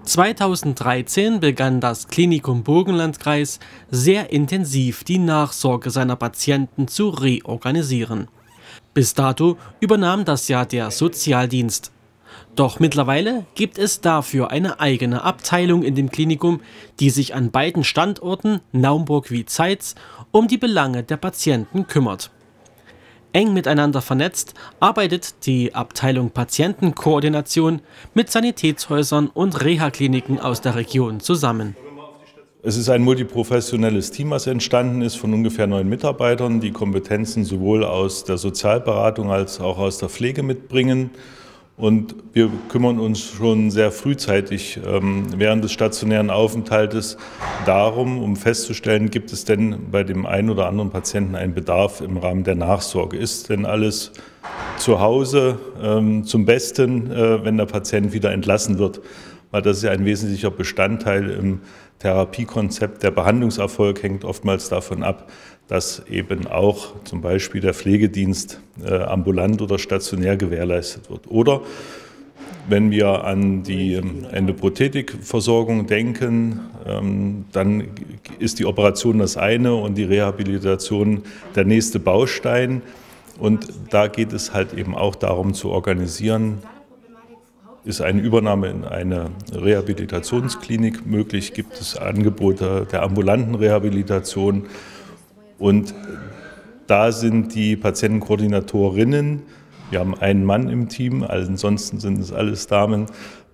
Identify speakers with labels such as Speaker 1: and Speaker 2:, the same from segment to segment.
Speaker 1: 2013 begann das Klinikum Burgenlandkreis sehr intensiv die Nachsorge seiner Patienten zu reorganisieren. Bis dato übernahm das ja der Sozialdienst. Doch mittlerweile gibt es dafür eine eigene Abteilung in dem Klinikum, die sich an beiden Standorten, Naumburg wie Zeitz, um die Belange der Patienten kümmert. Eng miteinander vernetzt arbeitet die Abteilung Patientenkoordination mit Sanitätshäusern und Reha-Kliniken aus der Region zusammen.
Speaker 2: Es ist ein multiprofessionelles Team, was entstanden ist von ungefähr 9 Mitarbeitern, die Kompetenzen sowohl aus der Sozialberatung als auch aus der Pflege mitbringen. Und wir kümmern uns schon sehr frühzeitig während des stationären Aufenthaltes darum, um festzustellen, gibt es denn bei dem einen oder anderen Patienten einen Bedarf im Rahmen der Nachsorge? Ist denn alles zu Hause zum Besten, wenn der Patient wieder entlassen wird? Weil das ist ja ein wesentlicher Bestandteil im Therapiekonzept. Der Behandlungserfolg hängt oftmals davon ab, dass eben auch zum Beispiel der Pflegedienst ambulant oder stationär gewährleistet wird. Oder wenn wir an die Endoprothetikversorgung denken, dann ist die Operation das eine und die Rehabilitation der nächste Baustein. Und da geht es halt eben auch darum zu organisieren, ist eine Übernahme in eine Rehabilitationsklinik möglich, gibt es Angebote der ambulanten Rehabilitation. Und da sind die Patientenkoordinatorinnen, wir haben einen Mann im Team, ansonsten sind es alles Damen,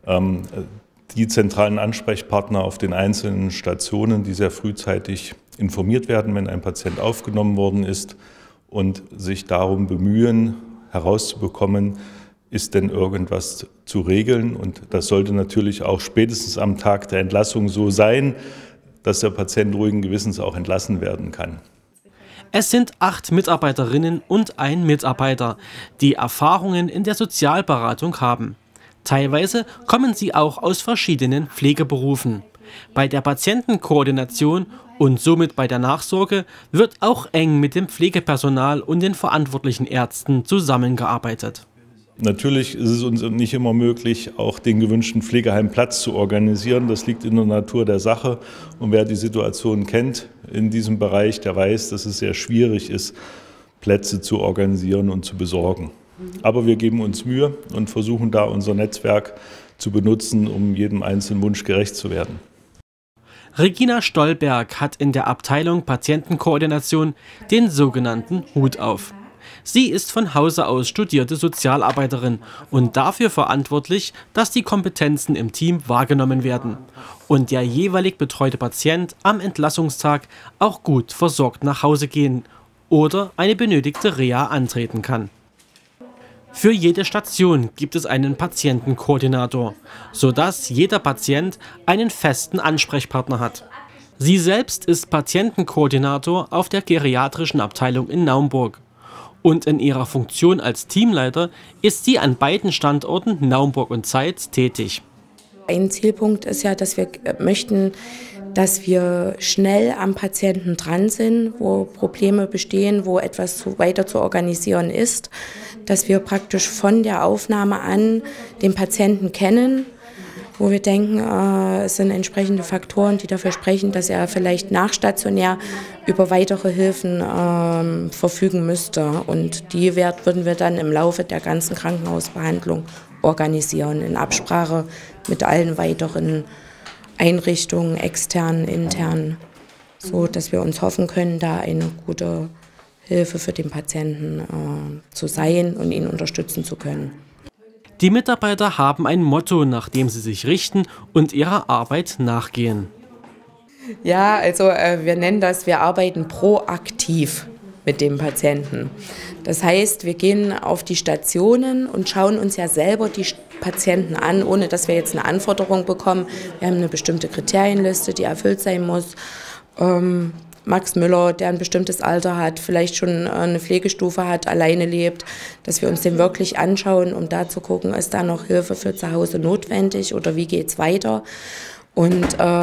Speaker 2: die zentralen Ansprechpartner auf den einzelnen Stationen, die sehr frühzeitig informiert werden, wenn ein Patient aufgenommen worden ist und sich darum bemühen, herauszubekommen, ist denn irgendwas zu regeln? Und das sollte natürlich auch spätestens am Tag der Entlassung so sein, dass der Patient ruhigen Gewissens auch entlassen werden kann.
Speaker 1: Es sind 8 Mitarbeiterinnen und ein Mitarbeiter, die Erfahrungen in der Sozialberatung haben. Teilweise kommen sie auch aus verschiedenen Pflegeberufen. Bei der Patientenkoordination und somit bei der Nachsorge wird auch eng mit dem Pflegepersonal und den verantwortlichen Ärzten zusammengearbeitet.
Speaker 2: Natürlich ist es uns nicht immer möglich, auch den gewünschten Pflegeheimplatz zu organisieren. Das liegt in der Natur der Sache. Und wer die Situation kennt in diesem Bereich, der weiß, dass es sehr schwierig ist, Plätze zu organisieren und zu besorgen. Aber wir geben uns Mühe und versuchen da unser Netzwerk zu benutzen, um jedem einzelnen Wunsch gerecht zu werden.
Speaker 1: Regina Stolberg hat in der Abteilung Patientenkoordination den sogenannten Hut auf. Sie ist von Hause aus studierte Sozialarbeiterin und dafür verantwortlich, dass die Kompetenzen im Team wahrgenommen werden und der jeweilig betreute Patient am Entlassungstag auch gut versorgt nach Hause gehen oder eine benötigte Reha antreten kann. Für jede Station gibt es einen Patientenkoordinator, sodass jeder Patient einen festen Ansprechpartner hat. Sie selbst ist Patientenkoordinator auf der geriatrischen Abteilung in Naumburg. Und in ihrer Funktion als Teamleiter ist sie an beiden Standorten Naumburg und Zeitz tätig.
Speaker 3: Ein Zielpunkt ist ja, dass wir möchten, dass wir schnell am Patienten dran sind, wo Probleme bestehen, wo etwas weiter zu organisieren ist, dass wir praktisch von der Aufnahme an den Patienten kennen, wo wir denken, es sind entsprechende Faktoren, die dafür sprechen, dass er vielleicht nachstationär über weitere Hilfen verfügen müsste. Und die würden wir dann im Laufe der ganzen Krankenhausbehandlung organisieren, in Absprache mit allen weiteren Einrichtungen, extern, intern, so dass wir uns hoffen können, da eine gute Hilfe für den Patienten zu sein und ihn unterstützen zu können.
Speaker 1: Die Mitarbeiter haben ein Motto, nach dem sie sich richten und ihrer Arbeit nachgehen.
Speaker 3: Ja, also wir nennen das, wir arbeiten proaktiv mit dem Patienten. Das heißt, wir gehen auf die Stationen und schauen uns ja selber die Patienten an, ohne dass wir jetzt eine Anforderung bekommen. Wir haben eine bestimmte Kriterienliste, die erfüllt sein muss. Max Müller, der ein bestimmtes Alter hat, vielleicht schon eine Pflegestufe hat, alleine lebt, dass wir uns den wirklich anschauen, um da zu gucken, ist da noch Hilfe für zu Hause notwendig oder wie geht es weiter. Und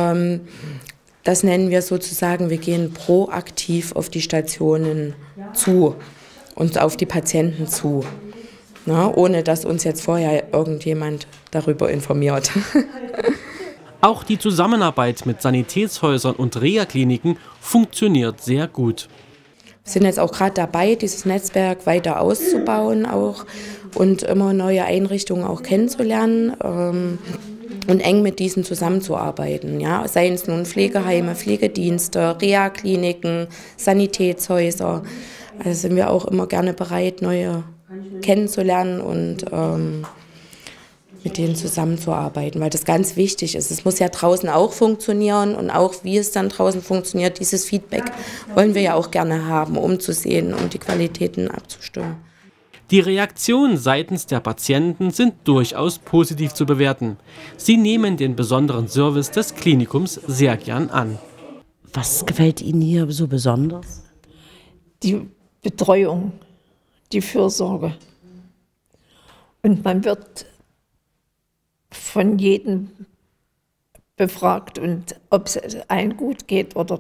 Speaker 3: das nennen wir sozusagen, wir gehen proaktiv auf die Stationen zu und auf die Patienten zu, ohne dass uns jetzt vorher irgendjemand darüber informiert.
Speaker 1: Auch die Zusammenarbeit mit Sanitätshäusern und Reha-Kliniken funktioniert sehr gut.
Speaker 3: Wir sind jetzt auch gerade dabei, dieses Netzwerk weiter auszubauen auch und immer neue Einrichtungen auch kennenzulernen und eng mit diesen zusammenzuarbeiten. Ja? Seien es nun Pflegeheime, Pflegedienste, Reha-Kliniken, Sanitätshäuser. Also sind wir auch immer gerne bereit, neue kennenzulernen und mit denen zusammenzuarbeiten, weil das ganz wichtig ist. Es muss ja draußen auch funktionieren und auch wie es dann draußen funktioniert, dieses Feedback wollen wir ja auch gerne haben, um zu sehen, um die Qualitäten abzustimmen.
Speaker 1: Die Reaktionen seitens der Patienten sind durchaus positiv zu bewerten. Sie nehmen den besonderen Service des Klinikums sehr gern an.
Speaker 4: Was gefällt Ihnen hier so besonders?
Speaker 5: Die Betreuung, die Fürsorge. Und man wird von jedem befragt und ob es einem gut geht oder.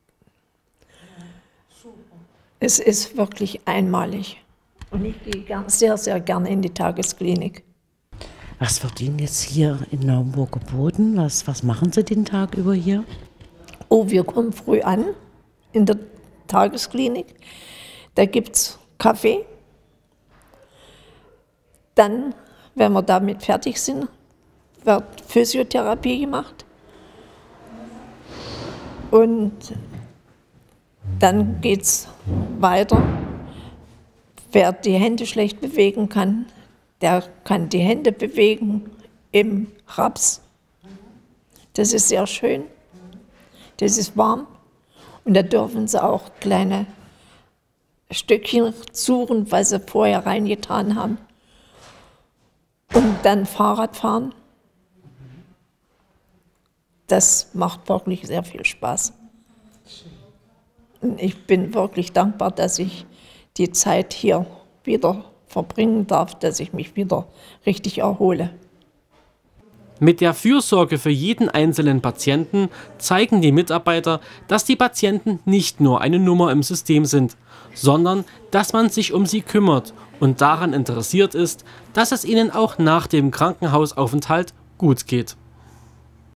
Speaker 5: Es ist wirklich einmalig. Und ich gehe sehr, sehr gerne in die Tagesklinik.
Speaker 4: Was wird Ihnen jetzt hier in Naumburg geboten? Was machen Sie den Tag über hier?
Speaker 5: Oh, wir kommen früh an in der Tagesklinik. Da gibt es Kaffee. Dann, wenn wir damit fertig sind, wird Physiotherapie gemacht. Und dann geht es weiter. Wer die Hände schlecht bewegen kann, der kann die Hände bewegen im Raps. Das ist sehr schön. Das ist warm. Und da dürfen sie auch kleine Stückchen suchen, was sie vorher reingetan haben. Und dann Fahrrad fahren. Das macht wirklich sehr viel Spaß. Und ich bin wirklich dankbar, dass ich die Zeit hier wieder verbringen darf, dass ich mich wieder richtig erhole.
Speaker 1: Mit der Fürsorge für jeden einzelnen Patienten zeigen die Mitarbeiter, dass die Patienten nicht nur eine Nummer im System sind, sondern dass man sich um sie kümmert und daran interessiert ist, dass es ihnen auch nach dem Krankenhausaufenthalt gut geht.